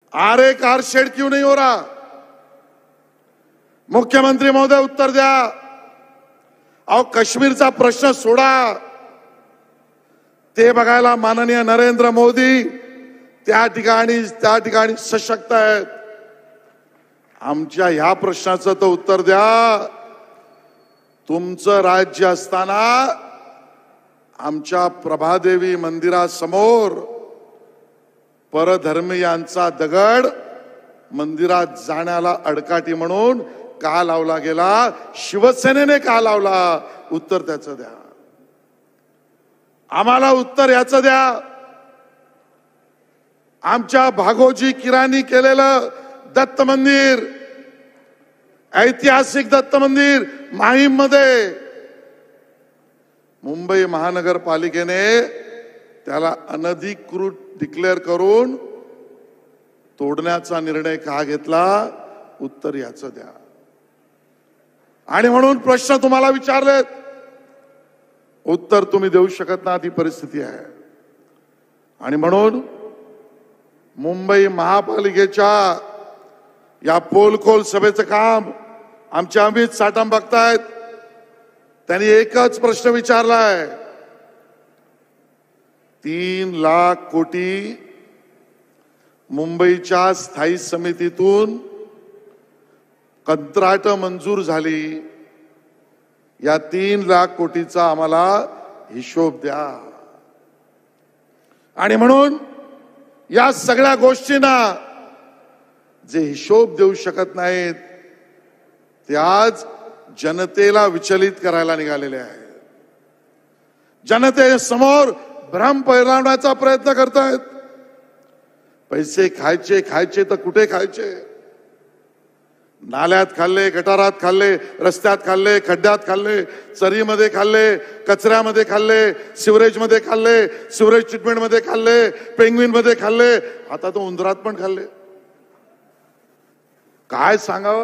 आरे car shed क्यों नहीं हो रहा? मुख्यमंत्री महोदय उत्तर द्या. अहो काश्मीरचा प्रश्न सोडा, ते बघायला माननीय नरेंद्र मोदी त्या ठिकाणी सशक्त आहेत. आमच्या ह्या प्रश्नाचं तर उत्तर द्या. तुमचं राज्य असताना आमच्या प्रभादेवी मंदिरासमोर परधर्मीयांचा दगड मंदिरात जाण्याला अडकाटी म्हणून का लावला गेला? शिवसेनेने का लावला? उत्तर त्याचं द्या. आम्हाला उत्तर याचं द्या. आमच्या भागोजी किराणी केलेलं दत्त मंदिर, ऐतिहासिक दत्त मंदिर माहीम मध्ये मुंबई महानगरपालिकेने त्याला अनधिकृत डिक्लेअर करून तोडण्याचा निर्णय का घेतला? उत्तर याचं द्या. आणि म्हणून प्रश्न तुम्हाला विचारलेत, उत्तर तुम्ही देऊ शकत ना, ती परिस्थिती आहे. आणि म्हणून मुंबई महापालिकेच्या या पोलखोल सभेचं काम आमचे अमित साटम बघतायत. त्यांनी एकच प्रश्न विचारलाय, 3 लाख कोटी मुंबईच्या स्थायी समितीतून कंत्राट मंजूर झाली, या 3 लाख कोटीचा आम्हाला हिशोब द्या. आणि म्हणून या सगळ्या गोष्टींना जे हिशोब देऊ शकत नाहीत ते आज जनतेला विचलित करायला निघालेले आहेत. जनतेसमोर भ्रम पसरवण्याचा प्रयत्न करतायत. पैसे खायचे तर कुठे खायचे? नाल्यात खाल्ले, गटारात खाल्ले, रस्त्यात खाल्ले, खड्ड्यात खाल्ले, चरीमध्ये खाल्ले, कचऱ्यामध्ये खाल्ले, सिवरेजमध्ये खाल्ले, सिवरेज ट्रीटमेंटमध्ये खाल्ले, पेंग्विन मध्ये खाल्ले, आता तो उंदरात पण खाल्ले. काय सांगावं?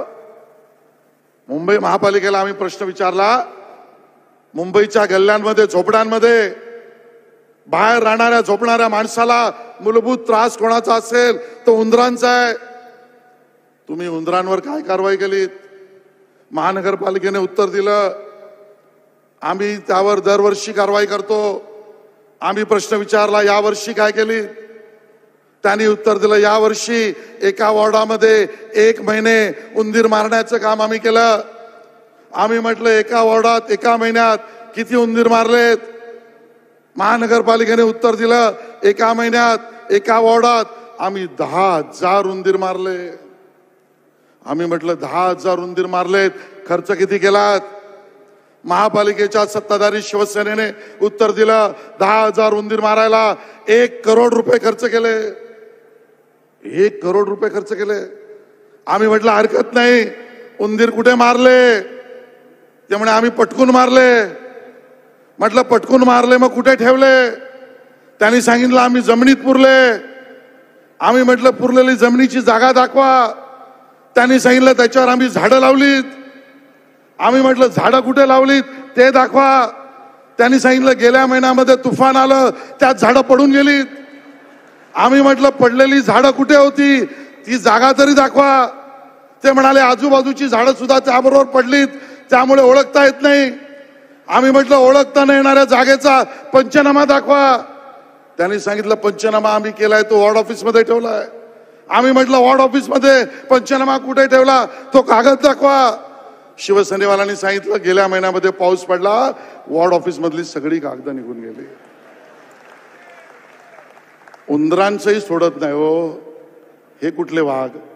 मुंबई महापालिकेला आम्ही प्रश्न विचारला. मुंबईच्या गल्ल्यांमध्ये, झोपड्यांमध्ये बाहेर राहणाऱ्या झोपणाऱ्या माणसाला मूलभूत त्रास कोणाचा असेल तो उंदरांचा आहे. तुम्ही उंदरांवर काय कारवाई केलीत? महानगरपालिकेने उत्तर दिलं, आम्ही त्यावर दरवर्षी कारवाई करतो. आम्ही प्रश्न विचारला, यावर्षी काय केली? त्यांनी उत्तर दिलं, यावर्षी एका वॉर्डामध्ये 1 महिने उंदीर मारण्याचं काम आम्ही केलं. आम्ही म्हटलं, एका वॉर्डात एका महिन्यात किती उंदीर मारलेत? महानगरपालिकेने उत्तर दिलं, एका महिन्यात एका वॉर्डात आम्ही 10,000 उंदीर मारले. आम्ही म्हटलं 10,000 उंदीर मारलेत, खर्च किती केलात? महापालिकेच्या सत्ताधारी शिवसेनेने उत्तर दिलं, 10,000 उंदीर मारायला 1 करोड रुपये खर्च केले. 1 करोड रुपये खर्च केले. आम्ही म्हटलं हरकत नाही, उंदीर कुठे मारले? ते म्हणे आम्ही पटकून मारले. म्हटलं पटकून मारले, मग कुठे ठेवले? त्यांनी सांगितलं आम्ही जमिनीत पुरले. आम्ही म्हटलं पुरलेली जमिनीची जागा दाखवा. त्यांनी सांगितलं त्याच्यावर आम्ही झाडं लावलीत. आम्ही म्हटलं झाडं कुठे लावलीत ते दाखवा. त्यांनी सांगितलं गेल्या महिन्यामध्ये तुफान आलं, त्यात झाडं पडून गेलीत. आम्ही म्हटलं पडलेली झाडं कुठे होती ती जागा तरी दाखवा. ते म्हणाले आजूबाजूची झाडं सुद्धा त्याबरोबर पडलीत, त्यामुळे ओळखता येत नाही. आम्ही म्हटलं ओळखता न येणाऱ्या जागेचा पंचनामा दाखवा. त्यांनी सांगितलं पंचनामा आम्ही केलाय, तो वॉर्ड ऑफिस मध्ये ठेवलाय. आम्ही म्हटलं वॉर्ड ऑफिस मध्ये पंचनामा कुठे ठेवला, तो कागद दाखवा. शिवसेनेवाल्यांनी सांगितलं गेल्या महिन्यामध्ये पाऊस पडला, वॉर्ड ऑफिस मधली सगळी कागद निघून गेली. उंदरांचंही सोडत नाही हो. हे कुठले वाघ?